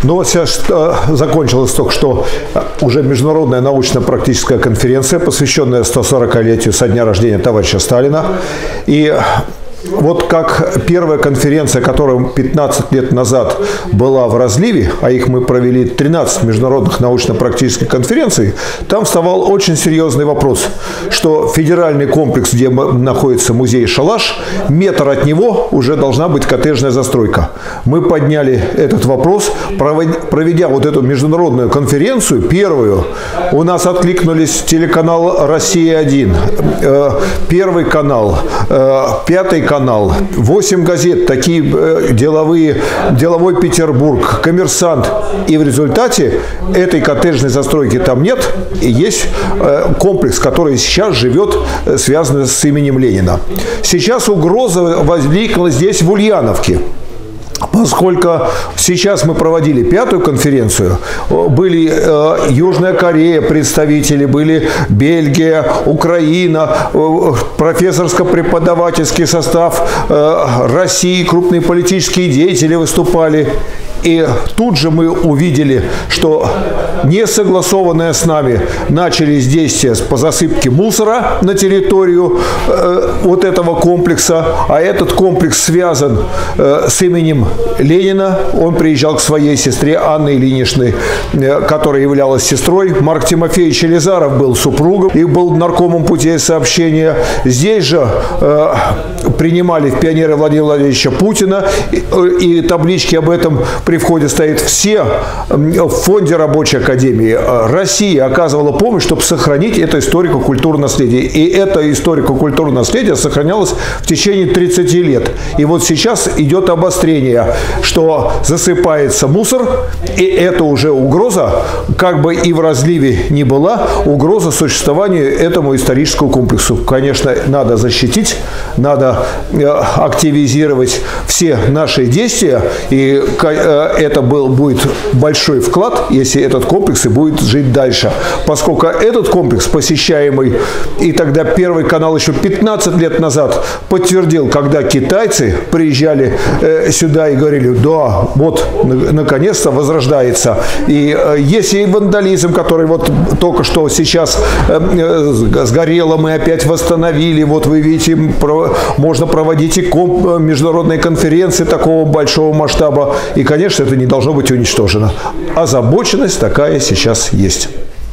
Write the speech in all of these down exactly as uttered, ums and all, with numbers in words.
Но вот сейчас э, закончилась только что уже международная научно-практическая конференция, посвященная сто сорокалетию со дня рождения товарища Сталина. И вот как первая конференция, которая пятнадцать лет назад была в разливе, а их мы провели тринадцать международных научно-практических конференций, там вставал очень серьезный вопрос, что федеральный комплекс, где находится музей «Шалаш», метр от него уже должна быть коттеджная застройка. Мы подняли этот вопрос, проведя вот эту международную конференцию, первую, у нас откликнулись телеканал «Россия один», Первый канал, Пятый канал, канал, восемь газет, такие э, деловые, деловой Петербург, Коммерсант. И в результате этой коттеджной застройки там нет. И есть э, комплекс, который сейчас живет, э, связанный с именем Ленина. Сейчас угроза возникла здесь, в Ульяновке. Поскольку сейчас мы проводили пятую конференцию, были э, Южная Корея представители, были Бельгия, Украина, э, профессорско-преподавательский состав э, России, крупные политические деятели выступали. И тут же мы увидели, что не согласованные с нами начались действия по засыпке мусора на территорию э, вот этого комплекса. А этот комплекс связан э, с именем Ленина. Он приезжал к своей сестре Анне Ильиничне, э, которая являлась сестрой. Марк Тимофеевич Елизаров был супругом и был наркомом путей сообщения. Здесь же э, принимали в пионеры Владимира Владимировича Путина. И, и таблички об этом при входе стоят все. В фонде Рабочей академии России оказывала помощь, чтобы сохранить это историко-культурное наследие. И это историко-культурное наследие сохранялось в течение тридцати лет. И вот сейчас идет обострение, что засыпается мусор, и это уже угроза, как бы и в разливе ни была, угроза существованию этому историческому комплексу. Конечно, надо защитить, надо активизировать все наши действия, и это был, будет большой вклад, если этот комплекс и будет жить дальше. Поскольку этот комплекс, посещаемый, и тогда Первый канал еще пятнадцать лет назад подтвердил, когда китайцы приезжали э, сюда и говорили, да, вот, наконец-то возрождается. И э, есть и вандализм, который вот только что сейчас э, э, сгорело, мы опять восстановили. Вот вы видите, про, можно проводить и комп, международные конференции такого большого масштаба. И, конечно, это не должно быть уничтожено. Озабоченность такая сейчас есть.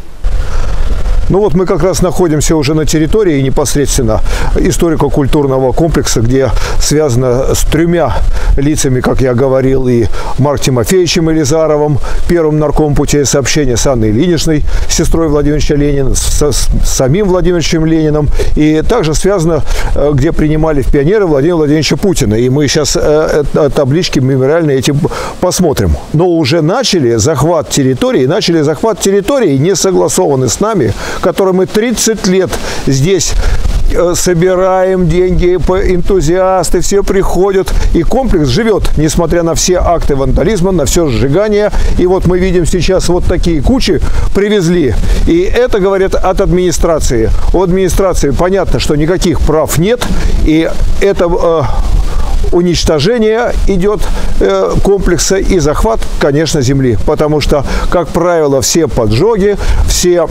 Ну вот мы как раз находимся уже на территории непосредственно историко-культурного комплекса, где связано с тремя лицами, как я говорил, и Марк Тимофеевичем Елизаровым, первым наркомом путей сообщения, с Анной Ильиничной, сестрой Владимира Ленина, с, с самим Владимиром Лениным, и также связано, где принимали в пионеры Владимира Владимировича Путина. И мы сейчас э, э, таблички мемориальные эти посмотрим. Но уже начали захват территории, начали захват территории, не согласованный с нами, который мы тридцать лет здесь собираем деньги, энтузиасты, все приходят, и комплекс живет, несмотря на все акты вандализма, на все сжигание. И вот мы видим сейчас вот такие кучи привезли. И это, говорят, от администрации. У администрации понятно, что никаких прав нет, и это э, уничтожение идет э, комплекса и захват, конечно, земли. Потому что, как правило, все поджоги, все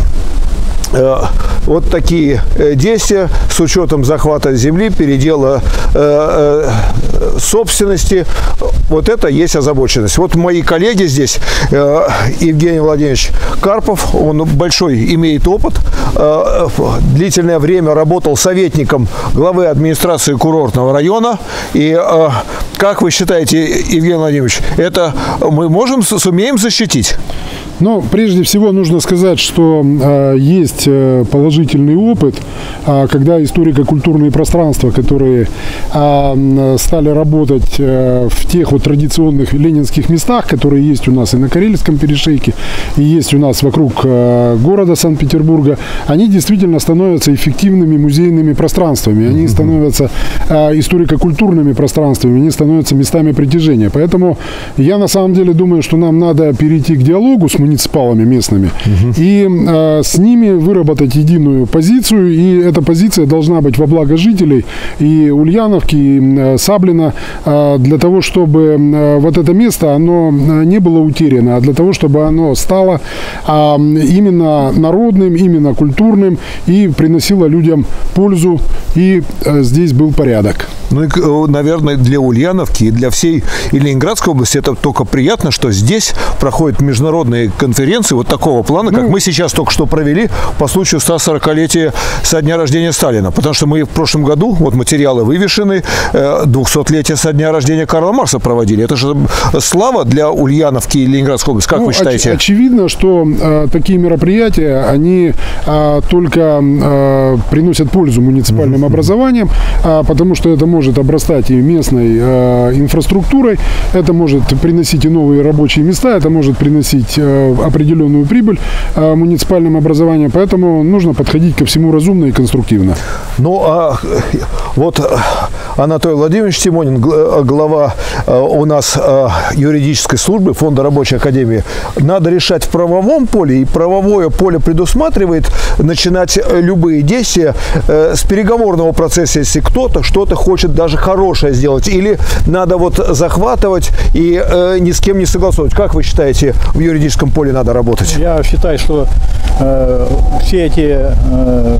вот такие действия с учетом захвата земли, передела э, э, собственности, вот это есть озабоченность. Вот мои коллеги здесь, э, Евгений Владимирович Карпов, он большой имеет опыт, э, длительное время работал советником главы администрации курортного района. И э, как вы считаете, Евгений Владимирович, это мы можем, сумеем защитить? Но прежде всего нужно сказать, что э, есть положительный опыт, э, когда историко-культурные пространства, которые э, стали работать э, в тех вот традиционных ленинских местах, которые есть у нас и на Карельском перешейке, и есть у нас вокруг э, города Санкт-Петербурга, они действительно становятся эффективными музейными пространствами, они становятся э, историко-культурными пространствами, они становятся местами притяжения. Поэтому я на самом деле думаю, что нам надо перейти к диалогу с муниципальными муниципалами местными, угу. и э, с ними выработать единую позицию, и эта позиция должна быть во благо жителей и Ульяновки, и э, Саблина, э, для того, чтобы э, вот это место, оно не было утеряно, а для того, чтобы оно стало э, именно народным, именно культурным и приносило людям пользу, и э, здесь был порядок. Ну и, наверное, для Ульяновки и для всей и Ленинградской области это только приятно, что здесь проходят международные конференции вот такого плана, как ну, мы сейчас только что провели по случаю ста сорокалетия со дня рождения Сталина. Потому что мы в прошлом году, вот материалы вывешены, двухсотлетие со дня рождения Карла Маркса проводили. Это же слава для Ульяновки и Ленинградской области. Как ну, вы считаете? Оч- очевидно, что э, такие мероприятия, они э, только э, приносят пользу муниципальным mm-hmm. образованиям, э, потому что это может может обрастать и местной э, инфраструктурой, это может приносить и новые рабочие места, это может приносить э, определенную прибыль э, муниципальным образованием, поэтому нужно подходить ко всему разумно и конструктивно. Ну, а вот Анатолий Владимирович Тимонин, глава э, у нас э, юридической службы Фонда Рабочей Академии, надо решать в правовом поле, и правовое поле предусматривает начинать любые действия э, с переговорного процесса, если кто-то что-то хочет даже хорошее сделать, или надо вот захватывать и э, ни с кем не согласовывать. Как вы считаете, в юридическом поле надо работать? Я считаю, что э, все эти э,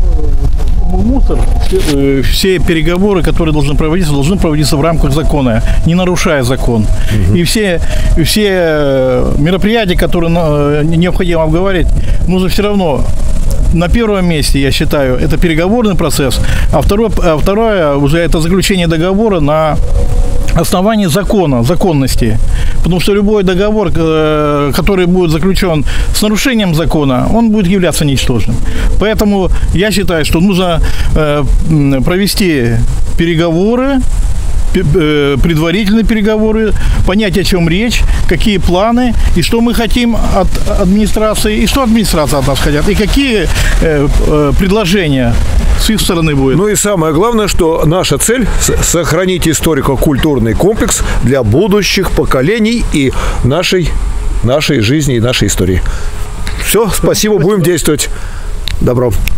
мусор, все, все переговоры, которые должны проводиться, должны проводиться в рамках закона, не нарушая закон. Угу. И все, все мероприятия, которые необходимо обговорить, нужно все равно. На первом месте, я считаю, это переговорный процесс, а второе, а второе уже это заключение договора на основании закона, законности. Потому что любой договор, который будет заключен с нарушением закона, он будет являться ничтожным. Поэтому я считаю, что нужно провести переговоры, предварительные переговоры, понять, о чем речь, какие планы, и что мы хотим от администрации, и что администрация от нас хотят, и какие э, э, предложения с их стороны будет. Ну и самое главное, что наша цель – сохранить историко-культурный комплекс для будущих поколений и нашей, нашей жизни и нашей истории. Все, спасибо, будем действовать. Добро.